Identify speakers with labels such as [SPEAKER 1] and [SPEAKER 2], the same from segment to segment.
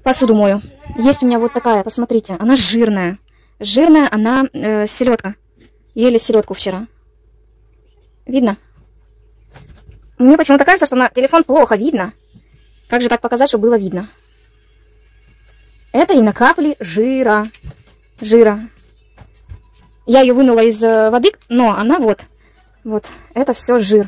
[SPEAKER 1] Посуду мою. Есть у меня вот такая, посмотрите, она жирная. Жирная, она селедка. Ели селедку вчера. Видно? Мне почему-то кажется, что на телефон плохо видно. Как же так показать, чтобы было видно? Это именно капли жира. Жира. Я ее вынула из воды, но она вот. Вот, это все жир.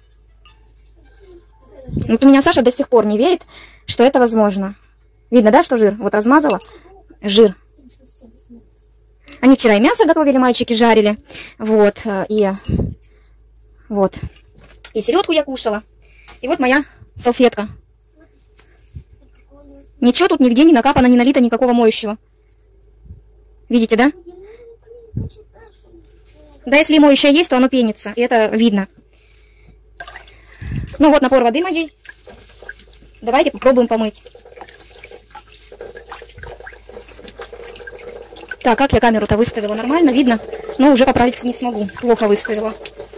[SPEAKER 1] Вот у меня Саша до сих пор не верит, что это возможно. Видно, да, что жир? Вот размазала. Жир. Они вчера и мясо готовили, мальчики жарили. Вот, и вот. И селедку я кушала. И вот моя салфетка. Ничего тут нигде не накапано, не налито никакого моющего. Видите, да? Да, если моющее есть, то оно пенится. И это видно. Ну вот напор воды моей. Давайте попробуем помыть. Так, как я камеру-то выставила? Нормально, видно? Но уже поправить не смогу. Плохо выставила.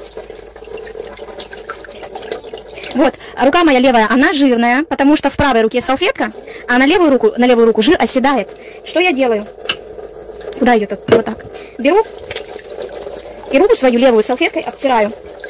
[SPEAKER 1] Вот, рука моя левая, она жирная, потому что в правой руке салфетка, а на левую руку жир оседает. Что я делаю? Куда идет? Вот так. Беру и руку свою левую салфеткой обтираю.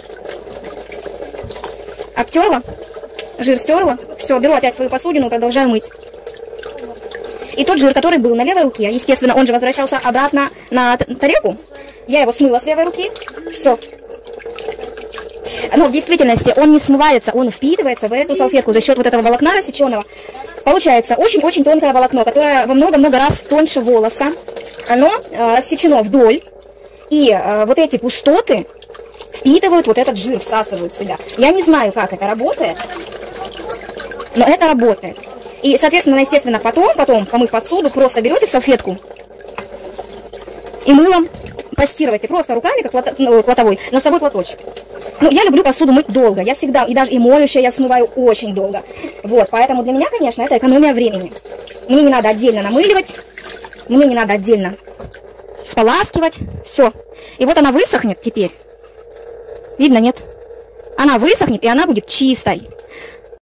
[SPEAKER 1] Обтерла, жир стерла. Все, беру опять свою посудину, продолжаю мыть. И тот жир, который был на левой руке, естественно, он же возвращался обратно на тарелку. Я его смыла с левой руки. Все. Но в действительности он не смывается, он впитывается в эту салфетку за счет вот этого волокна рассеченного. Получается очень-очень тонкое волокно, которое во много-много раз тоньше волоса. Оно рассечено вдоль. И вот эти пустоты впитывают вот этот жир, всасывают в себя. Я не знаю, как это работает, но это работает. И, соответственно, естественно, потом, помыв посуду, просто берете салфетку и мылом постирывайте. Просто руками, как платовой, носовой платочек. Ну, я люблю посуду мыть долго. Я всегда, и даже и моющее я смываю очень долго. Вот, поэтому для меня, конечно, это экономия времени. Мне не надо отдельно намыливать, мне не надо отдельно споласкивать. Все. И вот она высохнет теперь. Видно, нет? Она высохнет, и она будет чистой.